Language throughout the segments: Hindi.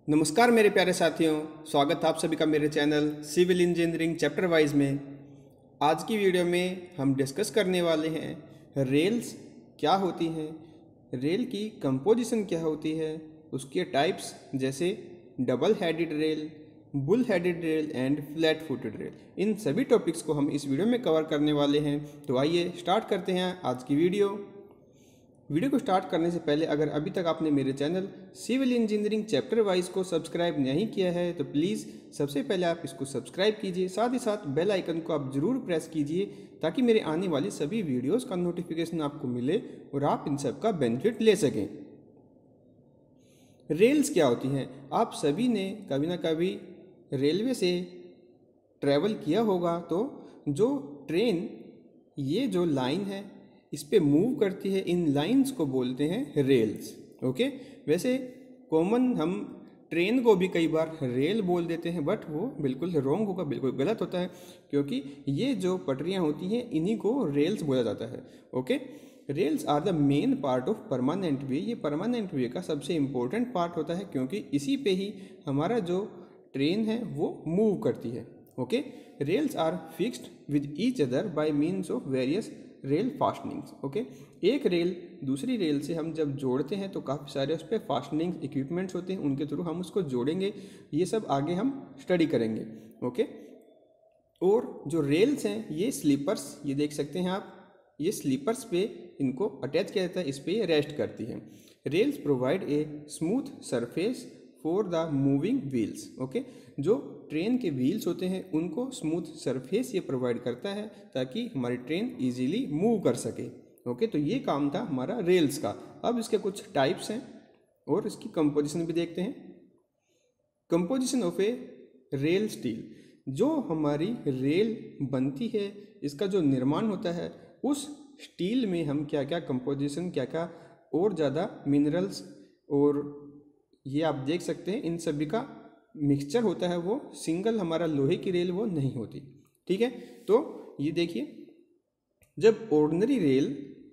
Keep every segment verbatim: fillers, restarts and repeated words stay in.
नमस्कार मेरे प्यारे साथियों, स्वागत है आप सभी का मेरे channel civil engineering chapter wise में। आज की वीडियो में हम डिस्कस करने वाले हैं रेल्स क्या होती हैं, रेल की कंपोजिशन क्या होती है, उसके टाइप्स जैसे double headed rail, bull headed rail and flat footed rail. इन सभी टॉपिक्स को हम इस वीडियो में कवर करने वाले हैं। तो आइए स्टार्ट करते हैं आज की वीडियो। वीडियो को स्टार्ट करने से पहले अगर अभी तक आपने मेरे channel civil engineering chapter wise को सब्सक्राइब नहीं किया है तो प्लीज़ सबसे पहले आप इसको सब्सक्राइब कीजिए, साथ ही साथ बेल आइकन को आप ज़रूर प्रेस कीजिए ताकि मेरे आने वाली सभी वीडियोस का नोटिफिकेशन आपको मिले और आप इन सब का बेनिफिट ले सकें। रेल्स क्या होती हैं? आप सभी ने कभी ना कभी रेलवे से ट्रैवल किया होगा। तो जो ट्रेन ये जो लाइन है इस पे मूव करती है, इन लाइंस को बोलते हैं रेल्स। ओके, वैसे कॉमन हम ट्रेन को भी कई बार रेल बोल देते हैं, बट वो बिल्कुल रॉन्ग होगा, बिल्कुल गलत होता है, क्योंकि ये जो पटरियाँ होती हैं इन्हीं को रेल्स बोला जाता है। Okay, rails are the main part of permanent way. ये परमानेंट वे का सबसे इम्पोर्टेंट पार्ट होता है, क्योंकि इसी पे ही हमारा जो ट्रेन है वो मूव करती है। Okay, rails are fixed with each other by means of various rail fastenings. Okay, एक रेल दूसरी रेल से हम जब जोड़ते हैं तो काफ़ी सारे उस पर फास्टनिंग इक्विपमेंट्स होते हैं, उनके थ्रू हम उसको जोड़ेंगे। ये सब आगे हम स्टडी करेंगे। ओके, और जो रेल्स हैं ये स्लीपर्स, ये देख सकते हैं आप, ये स्लीपर्स पे इनको अटैच किया जाता है, इस पर ये रेस्ट करती हैं। Rails provide a smooth surface for the moving wheels. Okay, जो ट्रेन के व्हील्स होते हैं उनको स्मूथ सरफेस ये प्रोवाइड करता है ताकि हमारी ट्रेन इजीली मूव कर सके। ओके, तो ये काम था हमारा रेल्स का। अब इसके कुछ टाइप्स हैं और इसकी कंपोजिशन भी देखते हैं। Composition of a rail steel, जो हमारी रेल बनती है इसका जो निर्माण होता है उस स्टील में हम क्या क्या कंपोजिशन, क्या क्या और ज़्यादा मिनरल्स और ये आप देख सकते हैं इन सभी का मिक्सचर होता है। वो सिंगल हमारा लोहे की रेल वो नहीं होती। ठीक है, तो ये देखिए, जब ऑर्डिनरी रेल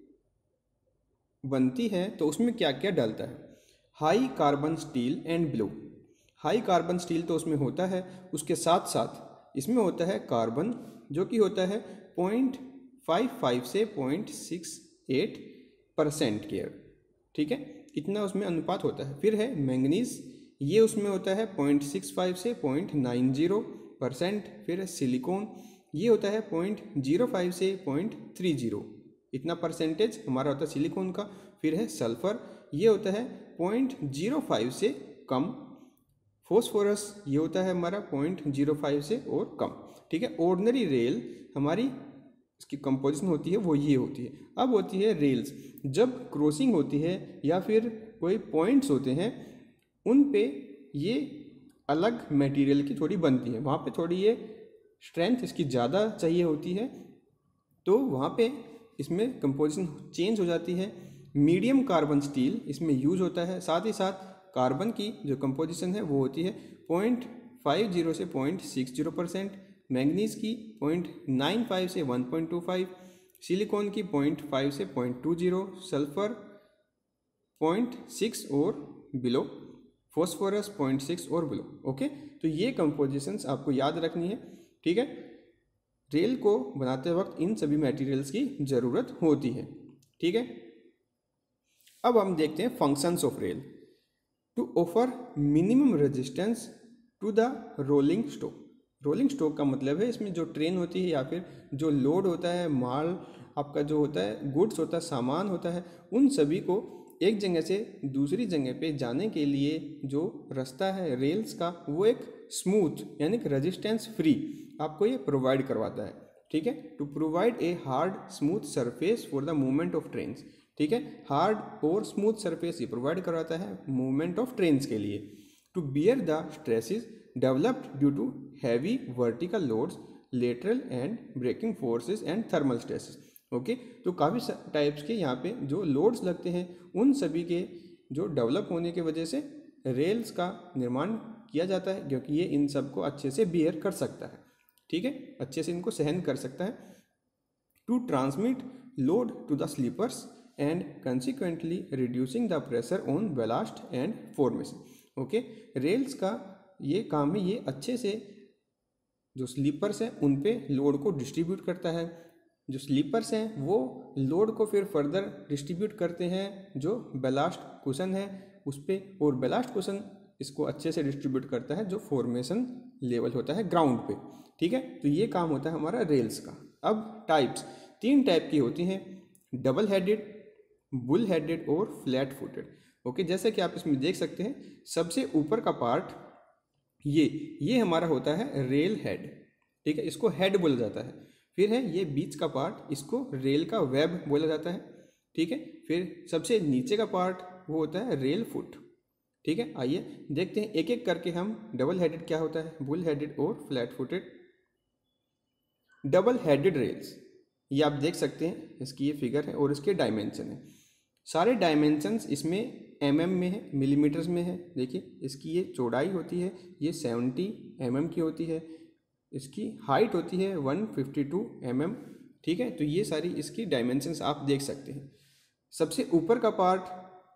बनती है तो उसमें क्या क्या डलता है। High carbon steel and blue. High carbon steel तो उसमें होता है, उसके साथ साथ इसमें होता है कार्बन, जो कि होता है पॉइंट फाइव फाइव से point six eight percent care. ठीक है, इतना उसमें अनुपात होता है। फिर है मैंगनीज, ये उसमें होता है पॉइंट सिक्स फाइव से पॉइंट नाइन जीरो परसेंट। फिर है सिलिकॉन, ये होता है पॉइंट जीरो फाइव से पॉइंट थ्री जीरो, इतना परसेंटेज हमारा होता है सिलिकॉन का। फिर है सल्फर, ये होता है पॉइंट जीरो फाइव से कम। फॉस्फोरस, ये होता है हमारा पॉइंट जीरो फाइव से और कम। ठीक है, ऑर्डिनरी रेल हमारी इसकी कंपोजिशन होती है वो ये होती है। अब होती है रेल्स, जब क्रॉसिंग होती है या फिर कोई पॉइंट्स होते हैं उन पे ये अलग मटेरियल की थोड़ी बनती है, वहाँ पे थोड़ी ये स्ट्रेंथ इसकी ज़्यादा चाहिए होती है, तो वहाँ पे इसमें कंपोजिशन चेंज हो जाती है। मीडियम कार्बन स्टील इसमें यूज होता है, साथ ही साथ कार्बन की जो कंपोजिशन है वो होती है पॉइंट फाइव जीरो से point six zero percent, manganese की पॉइंट नाइन फाइव से one point two five, silicon की पॉइंट फाइव से point two zero, sulphur point six और बिलो, फॉस्फोरस पॉइंट सिक्स और बिलो। ओके, तो ये कंपोजिशंस आपको याद रखनी है। ठीक है, रेल को बनाते वक्त इन सभी मटेरियल्स की ज़रूरत होती है। ठीक है, अब हम देखते हैं functions of rail. To offer minimum resistance to the rolling stock. Rolling stock का मतलब है इसमें जो ट्रेन होती है या फिर जो लोड होता है, माल आपका जो होता है, गुड्स होता है, सामान होता है, उन सभी को एक जगह से दूसरी जगह पे जाने के लिए जो रास्ता है रेल्स का वो एक स्मूथ यानी कि रेजिस्टेंस फ्री आपको ये प्रोवाइड करवाता है। ठीक है, to provide a hard smooth surface for the movement of trains. ठीक है, हार्ड और स्मूथ सरफेस ये प्रोवाइड करवाता है मूवमेंट ऑफ ट्रेन्स के लिए। To bear the stresses developed due to heavy vertical loads, lateral and braking forces and thermal stresses. Okay, तो काफ़ी टाइप्स के यहाँ पे जो लोड्स लगते हैं उन सभी के जो डेवलप होने की वजह से रेल्स का निर्माण किया जाता है, क्योंकि ये इन सब को अच्छे से बियर कर सकता है। ठीक है, अच्छे से इनको सहन कर सकता है। To transmit load to the sleepers and consequently reducing the pressure on ballast and formation. Okay, rails का ये काम है, ये अच्छे से जो स्लीपर्स हैं उन पे लोड को डिस्ट्रीब्यूट करता है। जो स्लीपर्स हैं वो लोड को फिर फर्दर डिस्ट्रीब्यूट करते हैं जो बेलास्ट कुशन है उस पर, और बेलास्ट कुशन इसको अच्छे से डिस्ट्रीब्यूट करता है जो फॉर्मेशन लेवल होता है ग्राउंड पे। ठीक है, तो ये काम होता है हमारा रेल्स का। अब टाइप्स तीन टाइप की होती हैं, डबल हेडेड, बुल हेडेड और फ्लैट फुटेड। ओके, जैसे कि आप इसमें देख सकते हैं, सबसे ऊपर का पार्ट ये ये हमारा होता है रेल हेड। ठीक है, इसको हेड बोला जाता है। फिर है ये बीच का पार्ट, इसको रेल का वेब बोला जाता है। ठीक है, फिर सबसे नीचे का पार्ट वो होता है रेल फुट। ठीक है, आइए देखते हैं एक एक करके हम डबल हेडेड क्या होता है, बुल हेडेड और flat footed. Double headed rails, ये आप देख सकते हैं, इसकी ये फिगर है और इसके डायमेंशन है। सारे डायमेंशंस इसमें एम एम में है, मिलीमीटर्स में है। देखिए इसकी ये चौड़ाई होती है ये सेवेंटी एम एम की होती है, इसकी हाइट होती है one fifty two M M. ठीक है, तो ये सारी इसकी डायमेंशंस आप देख सकते हैं। सबसे ऊपर का पार्ट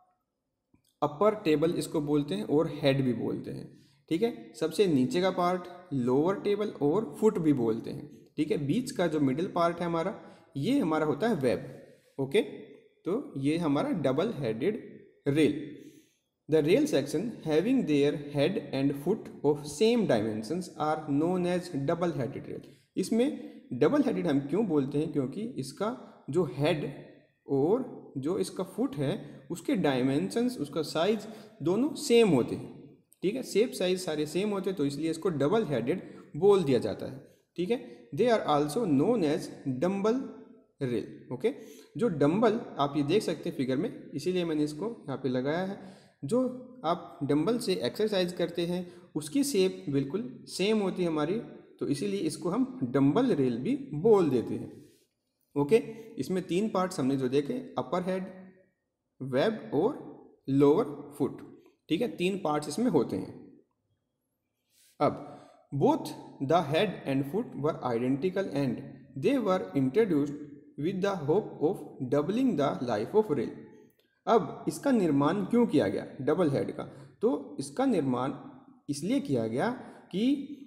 अपर टेबल इसको बोलते हैं और हेड भी बोलते हैं। ठीक है, सबसे नीचे का पार्ट लोअर टेबल और फुट भी बोलते हैं। ठीक है, बीच का जो मिडिल पार्ट है हमारा, ये हमारा होता है वेब। ओके, तो ये हमारा double headed rail. The rail section having their head and foot of same dimensions are known as double headed rail. इसमें डबल हेडेड हम क्यों बोलते हैं, क्योंकि इसका जो हेड और जो इसका फुट है उसके डायमेंशंस, उसका साइज दोनों सेम होते हैं। ठीक है, शेप साइज सारे सेम होते हैं, तो इसलिए इसको डबल हेडेड बोल दिया जाता है। ठीक है, they are also known as dumbbell rail. Okay, जो डंबल आप ये देख सकते हैं फिगर में, इसीलिए मैंने इसको यहाँ पे लगाया है। जो आप डंबल से एक्सरसाइज करते हैं उसकी शेप बिल्कुल सेम होती है हमारी, तो इसीलिए इसको हम डंबल रेल भी बोल देते हैं। ओके, इसमें तीन पार्ट्स हमने जो देखे, अपर हेड, वेब और लोअर फुट। ठीक है, तीन पार्ट्स इसमें होते हैं। अब both the head and foot were identical and they were introduced with the hope of doubling the life of rail. अब इसका निर्माण क्यों किया गया डबल हेड का, तो इसका निर्माण इसलिए किया गया कि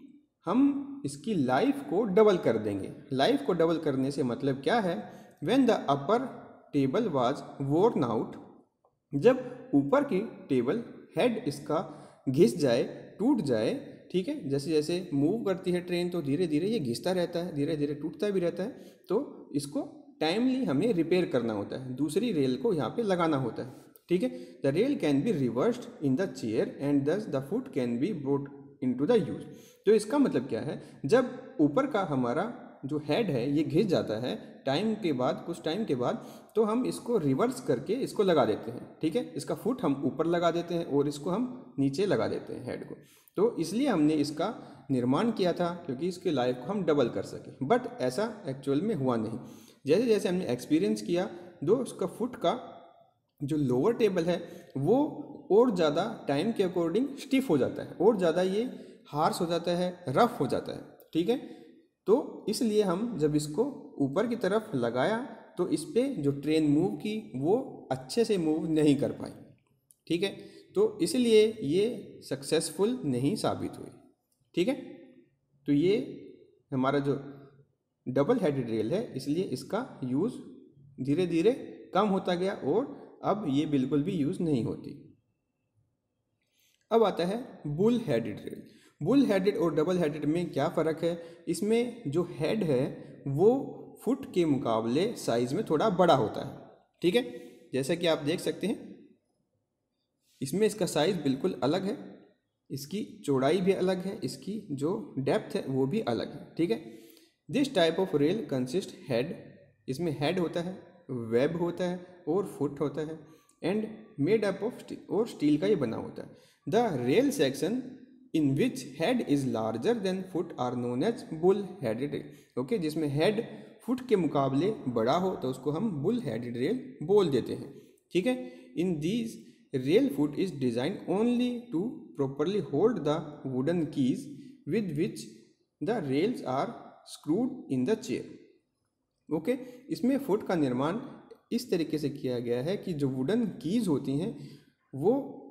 हम इसकी लाइफ को डबल कर देंगे। लाइफ को डबल करने से मतलब क्या है, when the upper table was worn out, जब ऊपर की टेबल हेड इसका घिस जाए, टूट जाए। ठीक है, जैसे जैसे मूव करती है ट्रेन तो धीरे धीरे ये घिसता रहता है, धीरे धीरे टूटता भी रहता है, तो इसको टाइमली हमें रिपेयर करना होता है, दूसरी रेल को यहाँ पे लगाना होता है। ठीक है, the rail can be reversed in the chair and thus the foot can be brought into the use. तो इसका मतलब क्या है, जब ऊपर का हमारा जो हेड है ये घिस जाता है टाइम के बाद, कुछ टाइम के बाद, तो हम इसको रिवर्स करके इसको लगा देते हैं। ठीक है, इसका फुट हम ऊपर लगा देते हैं और इसको हम नीचे लगा देते हैं हेड को। तो इसलिए हमने इसका निर्माण किया था क्योंकि इसके लाइफ को हम डबल कर सकें, बट ऐसा एक्चुअल में हुआ नहीं। जैसे जैसे हमने एक्सपीरियंस किया, दो उसका फुट का जो लोअर टेबल है वो और ज़्यादा टाइम के अकॉर्डिंग स्टिफ हो जाता है, और ज़्यादा ये हार्श हो जाता है, रफ हो जाता है। ठीक है, तो इसलिए हम जब इसको ऊपर की तरफ लगाया तो इस पर जो ट्रेन मूव की वो अच्छे से मूव नहीं कर पाई। ठीक है, तो इसलिए ये सक्सेसफुल नहीं साबित हुई। ठीक है, तो ये हमारा जो डबल हेडेड रेल है, इसलिए इसका यूज़ धीरे धीरे कम होता गया और अब ये बिल्कुल भी यूज़ नहीं होती। अब आता है bull headed rail. Bull headed और डबल हेडेड में क्या फ़र्क है, इसमें जो हेड है वो फुट के मुकाबले साइज़ में थोड़ा बड़ा होता है। ठीक है, जैसा कि आप देख सकते हैं इसमें इसका साइज़ बिल्कुल अलग है, इसकी चौड़ाई भी अलग है, इसकी जो डेप्थ है वो भी अलग है। ठीक है, this type of rail consist head, इसमें हेड होता है, वेब होता है और फुट होता है, and made up of steel, और स्टील का ये बना होता है। The rail section in which head is larger than foot are known as bull headed rail. Okay, जिसमें हेड फुट के मुकाबले बड़ा हो तो उसको हम बुल हेडेड रेल बोल देते हैं। ठीक है, in these rail foot is design only to properly hold the wooden keys with which the rails are screwed in the chair. Okay, इसमें फुट का निर्माण इस तरीके से किया गया है कि जो वुडन कीज होती हैं वो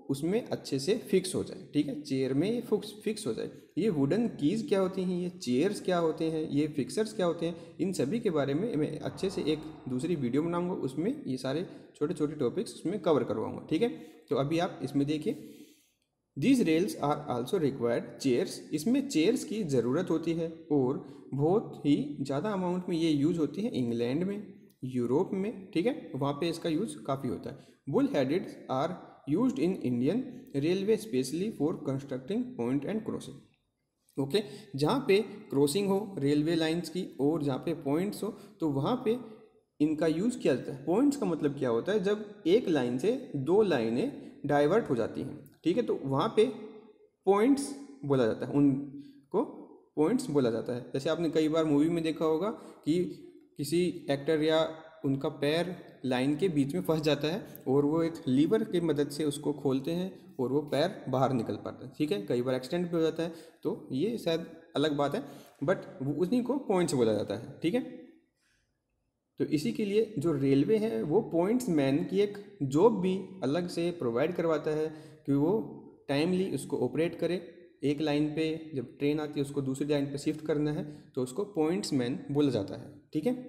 उसमें अच्छे से फिक्स हो जाए, ठीक है, चेयर में ये फिक्स फिक्स हो जाए। ये वुडन कीज़ क्या होती हैं, ये चेयर्स क्या होते हैं, ये फिक्सर्स क्या होते हैं, इन सभी के बारे में मैं अच्छे से एक दूसरी वीडियो बनाऊंगा, उसमें ये सारे छोटे छोटे टॉपिक्स उसमें कवर करवाऊंगा, ठीक है। तो अभी आप इसमें देखिए, these rails are also required chairs, इसमें चेयर्स की ज़रूरत होती है और बहुत ही ज़्यादा अमाउंट में ये यूज होती है इंग्लैंड में, यूरोप में, ठीक है, वहाँ पे इसका यूज काफ़ी होता है। Bull headed are used in Indian railway specially for constructing point and crossing. Okay, जहाँ पे क्रॉसिंग हो रेलवे लाइंस की और जहाँ पे पॉइंट्स हो तो वहाँ पे इनका यूज़ किया जाता है। पॉइंट्स का मतलब क्या होता है, जब एक लाइन से दो लाइनें डाइवर्ट हो जाती हैं, ठीक है, तो वहाँ पे पॉइंट्स बोला जाता है, उनको पॉइंट्स बोला जाता है। जैसे आपने कई बार मूवी में देखा होगा कि किसी एक्टर या उनका पैर लाइन के बीच में फंस जाता है और वो एक लीवर की मदद से उसको खोलते हैं और वो पैर बाहर निकल पाता है, ठीक है, कई बार एक्सीडेंट भी हो जाता है, तो ये शायद अलग बात है, बट उन्हीं को पॉइंट्स बोला जाता है, ठीक है। तो इसी के लिए जो रेलवे है वो पॉइंट्स मैन की एक जॉब भी अलग से प्रोवाइड करवाता है कि वो टाइमली उसको ऑपरेट करे। एक लाइन पे जब ट्रेन आती है उसको दूसरी लाइन पे शिफ्ट करना है तो उसको पॉइंट्स मैन बोला जाता है, ठीक है।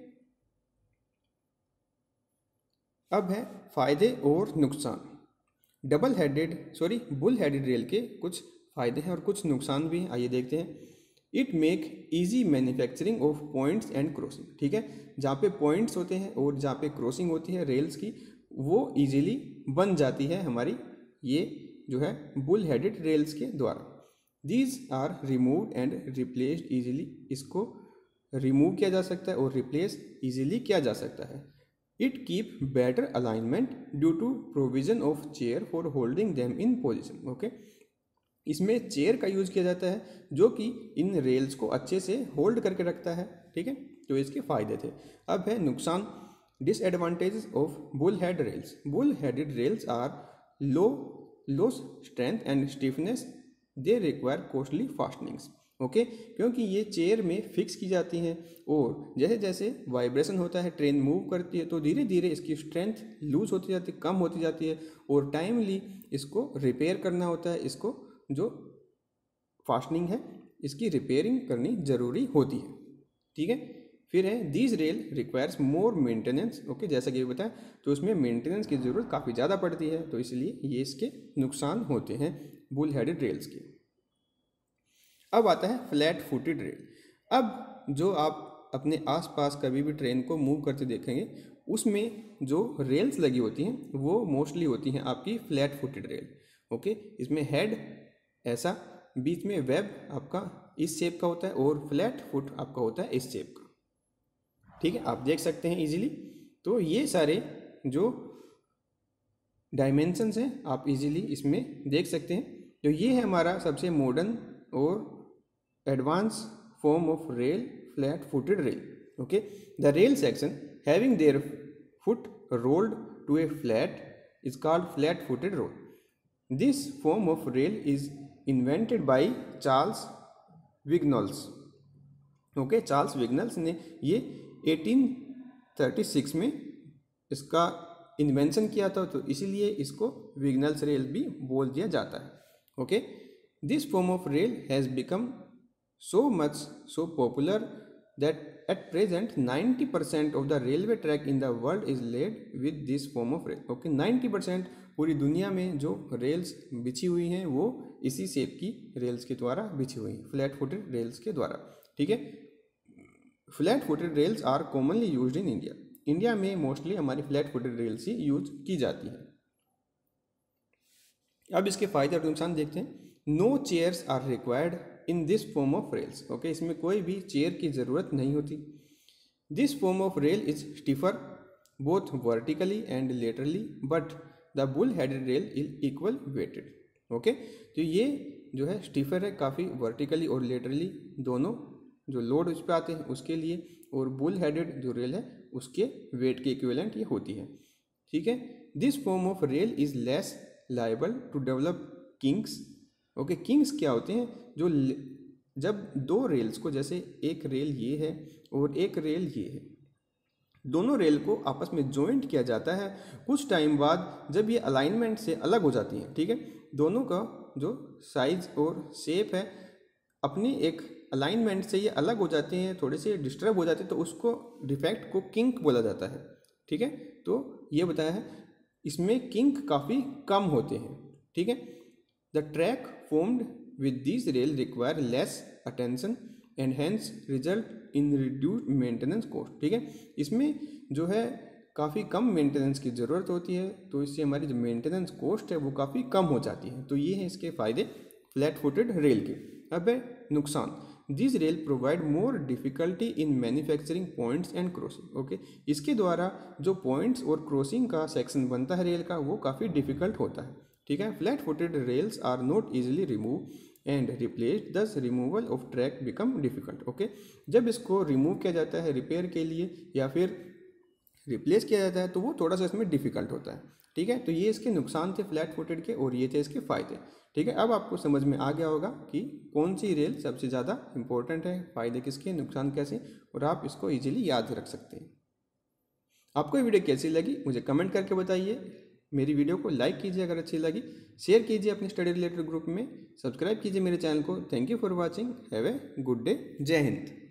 अब है फायदे और नुकसान। Double headed sorry bull headed rail के कुछ फायदे हैं और कुछ नुकसान भी हैं, आइए देखते हैं। It make easy manufacturing of points and crossing, ठीक है, जहाँ पे पॉइंट्स होते हैं और जहाँ पे क्रॉसिंग होती है रेल्स की वो इजीली बन जाती है हमारी ये जो है बुल हेडेड रेल्स के द्वारा। These are removed and replaced easily, इसको रिमूव किया जा सकता है और रिप्लेस इजीली किया जा सकता है। It keep better alignment due to provision of chair for holding them in position. Okay, इसमें चेयर का यूज किया जाता है जो कि इन रेल्स को अच्छे से होल्ड करके रखता है, ठीक है, तो इसके फायदे थे। अब है नुकसान, disadvantages of bull head rails. Bull headed rails are low low strength and stiffness, they require costly fastenings. Okay, क्योंकि ये चेयर में फिक्स की जाती हैं और जैसे जैसे वाइब्रेशन होता है ट्रेन मूव करती है तो धीरे धीरे इसकी स्ट्रेंथ लूज होती जाती है, कम होती जाती है और टाइमली इसको रिपेयर करना होता है, इसको जो फास्टनिंग है इसकी रिपेयरिंग करनी ज़रूरी होती है, ठीक है। फिर है these rail requires more maintenance. Okay, जैसा कि बताया तो उसमें मेंटेनेंस की ज़रूरत काफ़ी ज़्यादा पड़ती है, तो इसलिए ये इसके नुकसान होते हैं बुल हेडेड रेल्स के। अब आता है फ्लैट फुटेड रेल। अब जो आप अपने आसपास कभी भी ट्रेन को मूव करते देखेंगे उसमें जो रेल्स लगी होती हैं वो मोस्टली होती हैं आपकी फ्लैट फुटेड रेल। ओके, इसमें हेड ऐसा, बीच में वेब आपका इस शेप का होता है और फ्लैट फुट आपका होता है इस शेप का, ठीक है, आप देख सकते हैं इजीली। तो ये सारे जो डायमेंशंस हैं आप इजीली इसमें देख सकते हैं। तो ये है हमारा सबसे मॉडर्न और advance form of rail, flat footed rail. Okay, the rail section having their foot rolled to a flat is called flat footed roll. This form of rail is invented by Charles Vignolles. Okay, Charles Vignoles ने ये अठारह सौ छत्तीस में इसका इन्वेंशन किया था, तो इसीलिए इसको विग्नल्स रेल भी बोल दिया जाता है। Okay, this form of rail has become so much so popular that at present ninety percent of the railway track in the world is laid with this form of rail. Okay, ninety percent पूरी दुनिया में जो रेल्स बिछी हुई हैं वो इसी शेप की रेल्स के द्वारा बिछी हुई हैं, फ्लैट फुटेड रेल्स के द्वारा, ठीक है। Flat footed rails are commonly used in India. India में मोस्टली हमारी फ्लैट फुटेड रेल्स ही यूज की जाती है। अब इसके फायदे और नुकसान देखते हैं। No chairs are required in this form of rails. Okay, इसमें कोई भी चेयर की ज़रूरत नहीं होती। This form of rail is stiffer both vertically and laterally but the bull headed rail is equal weighted. Okay, तो ये जो है स्टिफर है काफ़ी वर्टिकली और लेटरली दोनों जो लोड उस पर आते हैं उसके लिए, और बुल हेडेड जो रेल है उसके वेट के इक्विवेलेंट ये होती है, ठीक है। This form of rail is less liable to develop kinks. Okay, kinks क्या होते हैं, जो जब दो रेल्स को, जैसे एक रेल ये है और एक रेल ये है, दोनों रेल को आपस में जॉइंट किया जाता है कुछ टाइम बाद जब ये अलाइनमेंट से अलग हो जाती हैं, ठीक है। दोनों का जो साइज और शेप है अपनी एक अलाइनमेंट से ये अलग हो जाते हैं, थोड़े से डिस्टर्ब हो जाते हैं, तो उसको डिफेक्ट को किंक बोला जाता है, ठीक है। तो ये बताया है इसमें किंक काफ़ी कम होते हैं, ठीक है। The track formed with this rail require less attention and hence result in reduced maintenance cost, ठीक है। इसमें जो है काफ़ी कम मेंटेनेंस की ज़रूरत होती है, तो इससे हमारी जो मेंटेनेंस कॉस्ट है वो काफ़ी कम हो जाती है। तो ये हैं इसके फ़ायदे फ्लैट फुटेड रेल के। अब है नुकसान। This rail provide more difficulty in manufacturing points and crossing, okay. इसके द्वारा जो पॉइंट्स और क्रॉसिंग का सेक्शन बनता है रेल का वो काफ़ी डिफिकल्ट होता है, ठीक है। Flat footed rails are not easily remove and replace, thus removal of track become difficult, okay. जब इसको रिमूव किया जाता है रिपेयर के लिए या फिर रिप्लेस किया जाता है तो वो थोड़ा सा इसमें डिफिकल्ट होता है, ठीक है। तो ये इसके नुकसान थे फ्लैट फुटेड के और ये थे इसके फ़ायदे, ठीक है। अब आपको समझ में आ गया होगा कि कौन सी रेल सबसे ज़्यादा इंपॉर्टेंट है, फ़ायदे किसके, नुकसान कैसे, और आप इसको इजीली याद रख सकते हैं। आपको ये वीडियो कैसी लगी मुझे कमेंट करके बताइए। मेरी वीडियो को लाइक कीजिए अगर अच्छी लगी, शेयर कीजिए अपने स्टडी रिलेटेड ग्रुप में, सब्सक्राइब कीजिए मेरे चैनल को। Thank you for watching, have a good day, जय हिंद।